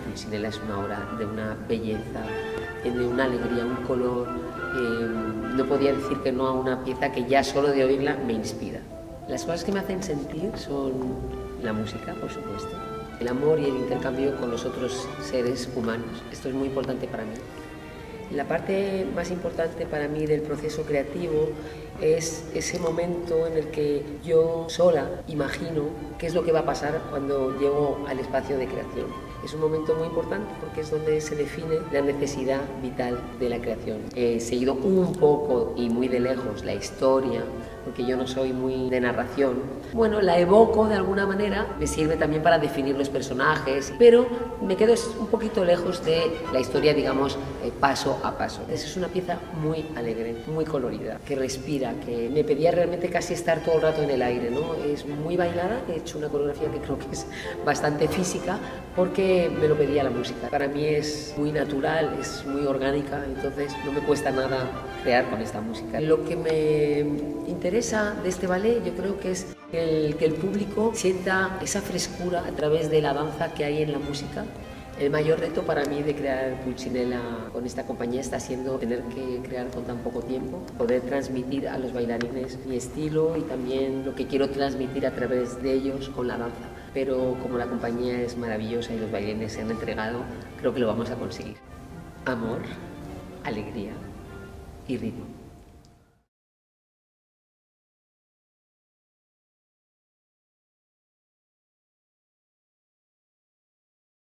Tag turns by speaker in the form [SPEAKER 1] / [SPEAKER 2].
[SPEAKER 1] Pulcinella es una obra de una belleza, de una alegría, un color. No podía decir que no a una pieza que ya solo de oírla me inspira. Las cosas que me hacen sentir son la música, por supuesto, el amor y el intercambio con los otros seres humanos. Esto es muy importante para mí. La parte más importante para mí del proceso creativo es ese momento en el que yo sola imagino qué es lo que va a pasar cuando llego al espacio de creación. Es un momento muy importante porque es donde se define la necesidad vital de la creación. He seguido un poco y muy de lejos la historia, porque yo no soy muy de narración. Bueno, la evoco de alguna manera, me sirve también para definir los personajes, pero me quedo un poquito lejos de la historia, digamos, paso a paso. Esa es una pieza muy alegre, muy colorida, que respira, que me pedía realmente casi estar todo el rato en el aire, ¿no? Es muy bailada, he hecho una coreografía que creo que es bastante física, porque me lo pedía la música. Para mí es muy natural, es muy orgánica, entonces no me cuesta nada crear con esta música. Lo que me interesa de este ballet yo creo que es que el público sienta esa frescura a través de la danza que hay en la música. El mayor reto para mí de crear Pulcinella con esta compañía está siendo tener que crear con tan poco tiempo, poder transmitir a los bailarines mi estilo y también lo que quiero transmitir a través de ellos con la danza. Pero como la compañía es maravillosa y los bailarines se han entregado, creo que lo vamos a conseguir. Amor, alegría y ritmo.